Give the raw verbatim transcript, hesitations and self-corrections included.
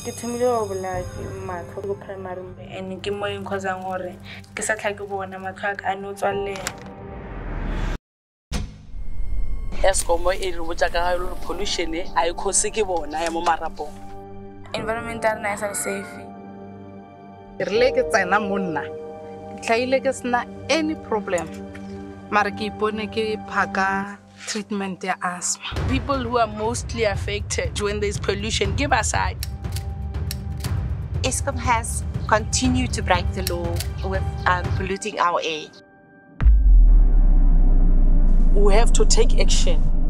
Ke thomile go bola ke matlho go primary and ke mo eng khozang gore ke sa tlhake bona matlho a no tswallela. Eskom e re botsa ka ga pollution e a ikhosi ke bona ya mo Marapong. Environmental nice and safe. Re le ke tsena monna. Ke tlhaile ke sna any problem. Mara ke ipone ke phaka treatment ya asthma. People who are mostly affected when there's pollution, give us side. Eskom has continued to break the law with um, polluting our air. We have to take action.